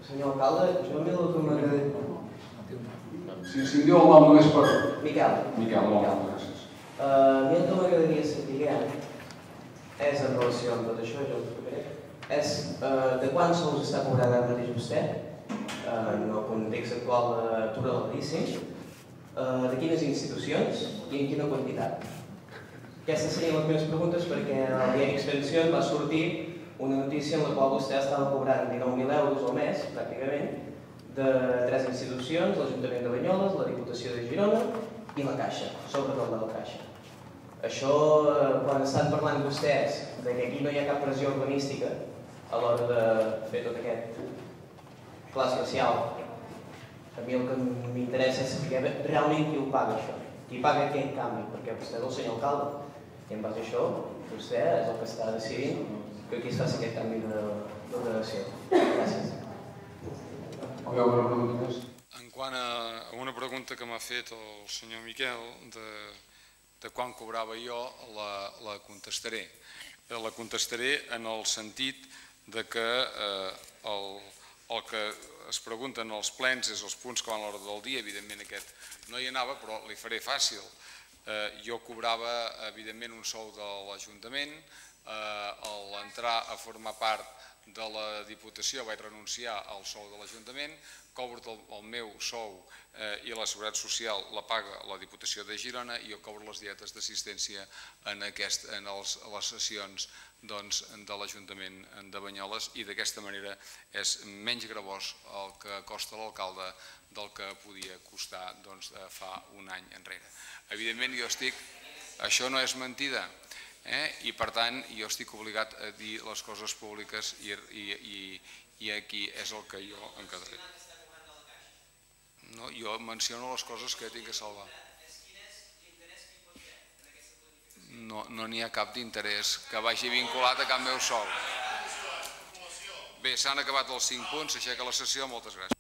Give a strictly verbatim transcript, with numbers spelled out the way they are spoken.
Senyor alcalde, jo a mi el que m'agradaria... Si em diu el nom només per... Miquel. Miquel, molt gràcies. A mi el que m'agradaria saber és, en relació amb tot això, jo ho explicaré, és de quants sous està cobrant ara mateix vostè, en el context actual d'atura del leasing, de quines institucions i en quina quantitat. Aquestes serien les meves preguntes perquè al diari Expansión va sortir una notícia en la qual vostè estava cobrant dinou mil euros al mes, pràcticament, de tres institucions, l'Ajuntament de Banyoles, la Diputació de Girona i la Caixa, sobretot la Caixa. Això, quan estan parlant vostès que aquí no hi ha cap pressió urbanística a l'hora de fer tot aquest pla especial, a mi el que m'interessa és saber realment qui ho paga, això. Qui paga aquest canvi, perquè vostè és el senyor alcalde. I en base a això, vostè és el que està decidint que aquí es faci aquest canvi d'ordenació. Gràcies. En quant a una pregunta que m'ha fet el senyor Miquel de quan cobrava jo, la contestaré. La contestaré en el sentit que el que es pregunten als plens és els punts que van a l'hora del dia, evidentment aquest no hi anava, però li faré fàcil. Jo cobrava, evidentment, un sou de l'Ajuntament, a l'entrar a formar part de la Diputació vaig renunciar al sou de l'Ajuntament, cobro el meu sou i la Seguretat Social la paga la Diputació de Girona i jo cobro les dietes d'assistència en les sessions de l'Ajuntament de Banyoles i d'aquesta manera és menys gravós el que costa l'alcalde del que podia costar fa un any enrere. Evidentment jo estic, això no és mentida, i per tant jo estic obligat a dir les coses públiques i aquí és el que jo em quedaré. Jo menciono les coses que tinc que salvar. No n'hi ha cap d'interès que vagi vinculat a cap meu sou. Bé, s'han acabat els cinc punts, s'aixeca la sessió, moltes gràcies.